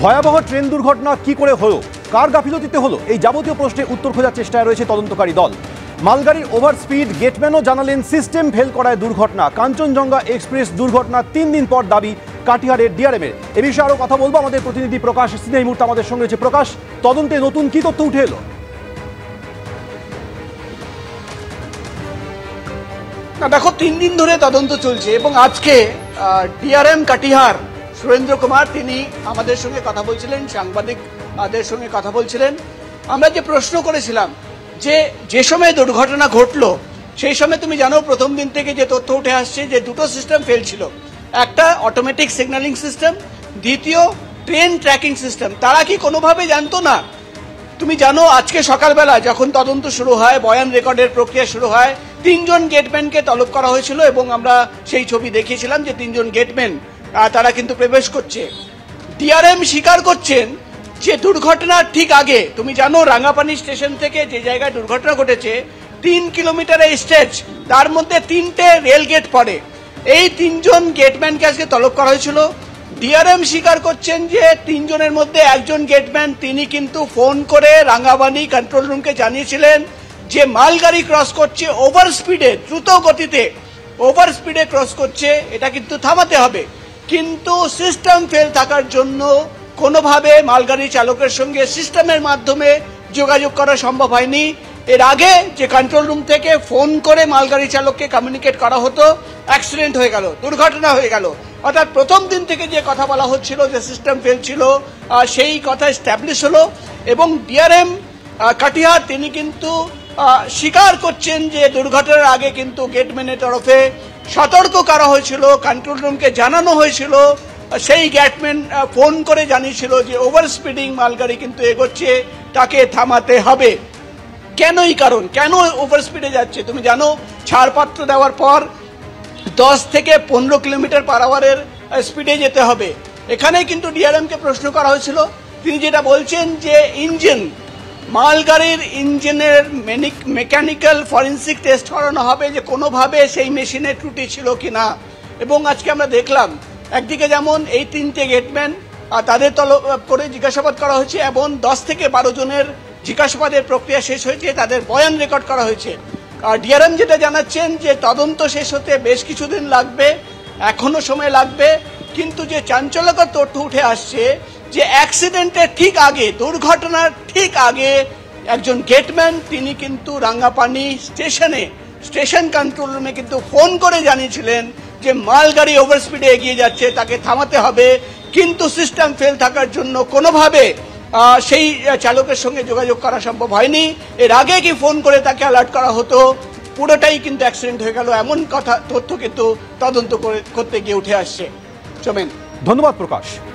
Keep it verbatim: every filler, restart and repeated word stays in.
ভয়াবহ ট্রেন দুর্ঘটনা কি করে হলো, কার গাফিলতিতে হলো, এই যাবতীয় প্রশ্নে উত্তর খোঁজার চেষ্টায় রয়েছে তদন্তকারী দল। মালগাড়ির ওভার স্পিড, গেটম্যানও জানালেন সিস্টেম ফেল করায় দুর্ঘটনা। কাঞ্চনজঙ্ঘা এক্সপ্রেস দুর্ঘটনা তিন দিন পর দাবি কাটিহারের ডিআরএমের। এ বিষয়ে আরও কথা বলবো আমাদের প্রতিনিধি প্রকাশ সিনহা এই মুহূর্তে আমাদের সঙ্গে রয়েছে। প্রকাশ, তদন্তে নতুন কি তথ্য উঠে এলো? না দেখো, তিন দিন ধরে তদন্ত চলছে এবং আজকে ডিআরএম কাটিহার সুরেন্দ্র কুমার তিনি আমাদের সঙ্গে কথা বলছিলেন, সাংবাদিকদের সঙ্গে কথা বলছিলেন। আমরা যে প্রশ্ন করেছিলাম যে যে সময় দুর্ঘটনা ঘটলো সেই সময় তুমি জানো প্রথম দিন থেকে যে তথ্য উঠে আসছে যে দুটো সিস্টেম ফেল ছিল, একটা অটোমেটিক সিগন্যালিং সিস্টেম, দ্বিতীয় ট্রেন ট্র্যাকিং সিস্টেম। তারা কি কোনোভাবে জানতো না? তুমি জানো আজকে সকালবেলা যখন তদন্ত শুরু হয়, বয়ান রেকর্ডের প্রক্রিয়া শুরু হয়, তিনজন গেটম্যানকে তলব করা হয়েছিল এবং আমরা সেই ছবি দেখিয়েছিলাম যে তিনজন গেটম্যান তারা কিন্তু প্রবেশ করছে। ডিআরএম স্বীকার করছেন যে দুর্ঘটনার ঠিক আগে, তুমি জানো রাঙ্গাপানি স্টেশন থেকে যে জায়গায় দুর্ঘটনা ঘটেছে তিন কিলোমিটারের স্ট্রেচ, তার মধ্যে তিনটে রেল গেট পড়ে। এই তিনজন গেটম্যানকে আজকে তলব করা হয়েছিল। ডিআরএম স্বীকার করছেন যে তিনজনের মধ্যে একজন গেটম্যান তিনি কিন্তু ফোন করে রাঙ্গাবানি কন্ট্রোল রুমকে জানিয়েছিলেন যে মালগাড়ি ক্রস করছে ওভার স্পিডে, দ্রুত গতিতে ওভার স্পিডে ক্রস করছে, এটা কিন্তু থামাতে হবে। কিন্তু সিস্টেম ফেল থাকার জন্য কোনোভাবে মালগাড়ি চালকের সঙ্গে সিস্টেমের মাধ্যমে যোগাযোগ করা সম্ভব হয়নি। এর আগে যে কন্ট্রোল রুম থেকে ফোন করে মালগাড়ি চালককে কমিউনিকেট করা হতো, অ্যাক্সিডেন্ট হয়ে গেল, দুর্ঘটনা হয়ে গেল। অর্থাৎ প্রথম দিন থেকে যে কথা বলা হচ্ছিল যে সিস্টেম ফেল ছিল সেই কথা এস্টাবলিশ হলো এবং ডিআরএম কাটিহার তিনি কিন্তু স্বীকার করছেন যে দুর্ঘটনার আগে কিন্তু গেটম্যানের তরফে সতর্ক করা হয়েছিল, কন্ট্রোল রুমকে জানানো হয়েছিল, সেই গেটম্যান ফোন করে জানিয়েছিল যে ওভার স্পিডিং মালগাড়ি কিন্তু এগোচ্ছে, তাকে থামাতে হবে। কেনই কারণ, কেন ওভার স্পিডে যাচ্ছে? তুমি জানো ছাড়পত্র দেওয়ার পর দশ থেকে পনেরো কিলোমিটার পার আওয়ারের স্পিডে যেতে হবে। এখানে কিন্তু ডিআরএমকে প্রশ্ন করা হয়েছিল, তিনি যেটা বলছেন যে ইঞ্জিন, মালগাড়ির ইঞ্জিনের মেকানিক্যাল ফরেন্সিক টেস্ট করানো হবে যে কোনোভাবে সেই মেশিনের ত্রুটি ছিল কিনা। এবং আজকে আমরা দেখলাম একদিকে যেমন এই তিনটে গেটম্যান তাদের তলব করে জিজ্ঞাসাবাদ করা হয়েছে এবং দশ থেকে বারো জনের জিজ্ঞাসাবাদের প্রক্রিয়া শেষ হয়েছে, তাদের বয়ান রেকর্ড করা হয়েছে। আর ডিআরএম যেটা জানাচ্ছেন যে তদন্ত শেষ হতে বেশ কিছুদিন লাগবে, এখনো সময় লাগবে। কিন্তু যে চাঞ্চল্যকর তথ্য উঠে আসছে যে অ্যাক্সিডেন্টের ঠিক আগে, দুর্ঘটনার ঠিক আগে একজন গেটম্যান তিনি কিন্তু রাঙ্গাপানি স্টেশনে স্টেশন কন্ট্রোল রুমে কিন্তু ফোন করে জানিয়েছিলেন যে মালগাড়ি ওভার স্পিডে এগিয়ে যাচ্ছে, তাকে থামাতে হবে। কিন্তু সিস্টেম ফেল থাকার জন্য কোনোভাবে সেই চালকের সঙ্গে যোগাযোগ করা সম্ভব হয়নি। এর আগে কি ফোন করে তাকে অ্যালার্ট করা হতো, পুরোটাই কিন্তু অ্যাক্সিডেন্ট হয়ে গেল, এমন কথা তথ্য কিন্তু তদন্ত করতে গিয়ে উঠে আসছে। চমেন, ধন্যবাদ প্রকাশ।